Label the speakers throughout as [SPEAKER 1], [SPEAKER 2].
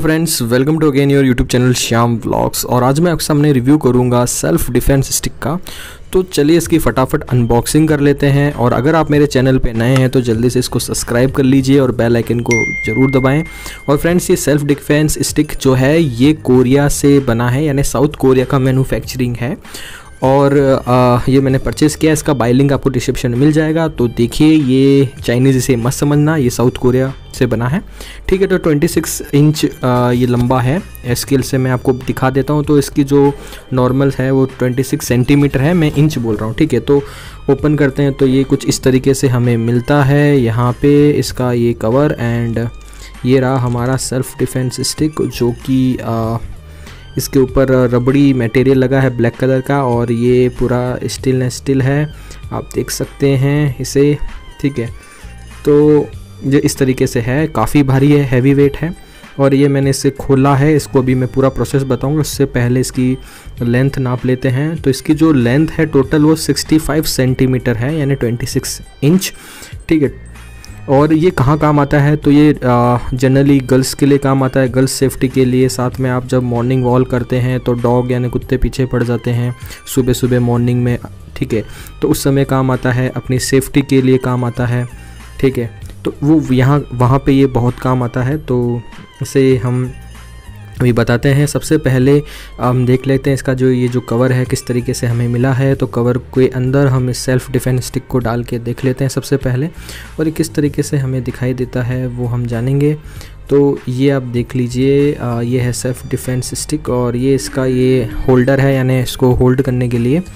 [SPEAKER 1] Friends, welcome to again your YouTube channel Shyam vlogs. और आज मैं आपके सामने रिव्यू करूंगा सेल्फ डिफेंस स्टिक का। तो चलिए इसकी फटाफट अनबॉक्सिंग कर लेते हैं। और अगर आप मेरे चैनल पे नए हैं तो जल्दी से इसको सब्सक्राइब कर लीजिए और बेल आइकन को ज़रूर दबाएं। और फ्रेंड्स, ये सेल्फ डिफेंस स्टिक जो है ये कोरिया से बना है, यानी साउथ कोरिया का मैन्युफैक्चरिंग है। और ये मैंने परचेज़ किया, इसका बाय लिंक आपको डिस्क्रिप्शन में मिल जाएगा। तो देखिए, ये चाइनीज़ इसे मत समझना, ये साउथ कोरिया से बना है, ठीक है। तो 26 इंच ये लंबा है। स्केल से मैं आपको दिखा देता हूँ। तो इसकी जो नॉर्मल है वो 26 सेंटीमीटर है, मैं इंच बोल रहा हूँ, ठीक है। तो ओपन करते हैं तो ये कुछ इस तरीके से हमें मिलता है। यहाँ पे इसका ये कवर एंड ये रहा हमारा सेल्फ डिफेंस स्टिक, जो कि इसके ऊपर रबड़ी मटेरियल लगा है ब्लैक कलर का, और ये पूरा स्टील है, आप देख सकते हैं इसे, ठीक है। तो ये इस तरीके से है, काफ़ी भारी है, हैवी वेट है। और ये मैंने इसे खोला है, इसको अभी मैं पूरा प्रोसेस बताऊंगा, उससे पहले इसकी लेंथ नाप लेते हैं। तो इसकी जो लेंथ है टोटल वो 65 सेंटीमीटर है, यानी 26 इंच, ठीक है। और ये कहाँ काम आता है, तो ये जनरली गर्ल्स के लिए काम आता है, गर्ल्स सेफ्टी के लिए। साथ में आप जब मॉर्निंग वॉक करते हैं तो डॉग यानी कुत्ते पीछे पड़ जाते हैं सुबह सुबह मॉर्निंग में, ठीक है। तो उस समय काम आता है, अपनी सेफ्टी के लिए काम आता है, ठीक है। तो वो वहाँ पे ये बहुत काम आता है। तो इसे हम अभी बताते हैं। सबसे पहले हम देख लेते हैं इसका ये जो कवर है किस तरीके से हमें मिला है। तो कवर के अंदर हम इस सेल्फ डिफेंस स्टिक को डाल के देख लेते हैं सबसे पहले, और ये किस तरीके से हमें दिखाई देता है वो हम जानेंगे। तो ये आप देख लीजिए, ये है सेल्फ डिफेंस स्टिक, और ये इसका ये होल्डर है, यानी इसको होल्ड करने के लिए,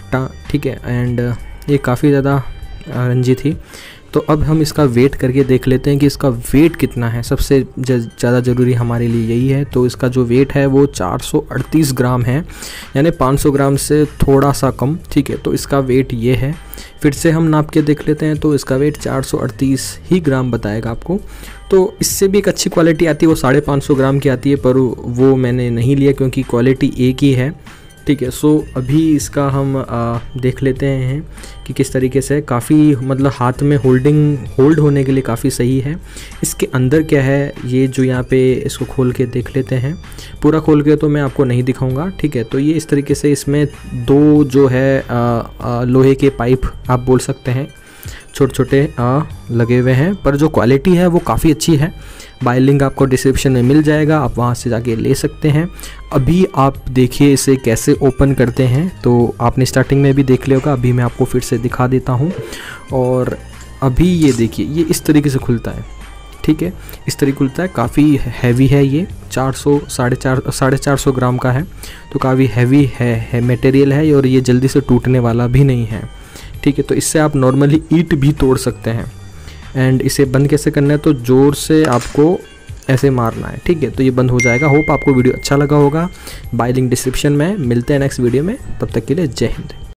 [SPEAKER 1] ठीक है। एंड ये काफ़ी ज़्यादा रंजी थी। तो अब हम इसका वेट करके देख लेते हैं कि इसका वेट कितना है। सबसे ज़्यादा ज़रूरी हमारे लिए यही है। तो इसका जो वेट है वो 438 ग्राम है, यानी 500 ग्राम से थोड़ा सा कम, ठीक है। तो इसका वेट ये है। फिर से हम नाप के देख लेते हैं। तो इसका वेट 438 ही ग्राम बताएगा आपको। तो इससे भी एक अच्छी क्वालिटी आती है, वो 550 ग्राम की आती है, पर वो मैंने नहीं लिया क्योंकि क्वालिटी एक ही है, ठीक है। सो अभी इसका हम देख लेते हैं कि किस तरीके से, काफ़ी मतलब हाथ में होल्ड होने के लिए काफ़ी सही है। इसके अंदर क्या है, ये जो यहाँ पे इसको खोल के देख लेते हैं। पूरा खोल के तो मैं आपको नहीं दिखाऊंगा, ठीक है। तो ये इस तरीके से, इसमें दो जो है लोहे के पाइप आप बोल सकते हैं, छोटे छोटे लगे हुए हैं, पर जो क्वालिटी है वो काफ़ी अच्छी है। बाय लिंक आपको डिस्क्रिप्शन में मिल जाएगा, आप वहाँ से जाके ले सकते हैं। अभी आप देखिए इसे कैसे ओपन करते हैं। तो आपने स्टार्टिंग में भी देख लिया होगा, अभी मैं आपको फिर से दिखा देता हूँ। और अभी ये देखिए, ये इस तरीके से खुलता है, ठीक है। इस तरीके खुलता है, काफ़ी हैवी है ये, 450 ग्राम का है। तो काफ़ी हैवी है मटेरियल है, और ये जल्दी से टूटने वाला भी नहीं है, ठीक है। तो इससे आप नॉर्मली ईंट भी तोड़ सकते हैं। एंड इसे बंद कैसे करना है, तो ज़ोर से आपको ऐसे मारना है, ठीक है। तो ये बंद हो जाएगा। होप आपको वीडियो अच्छा लगा होगा। बाय लिंक डिस्क्रिप्शन में, मिलते हैं नेक्स्ट वीडियो में, तब तक के लिए जय हिंद।